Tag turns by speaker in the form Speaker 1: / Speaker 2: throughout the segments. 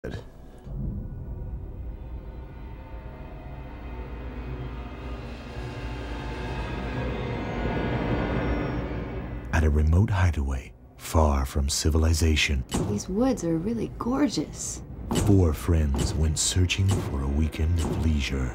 Speaker 1: At a remote hideaway, far from civilization,
Speaker 2: these woods are really gorgeous.
Speaker 1: 4 friends went searching for a weekend of leisure.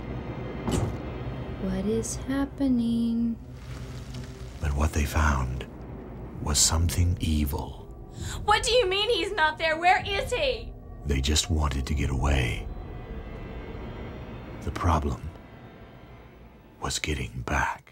Speaker 2: What is happening?
Speaker 1: But what they found was something evil.
Speaker 3: What do you mean he's not there? Where is he?
Speaker 1: They just wanted to get away. The problem was getting back.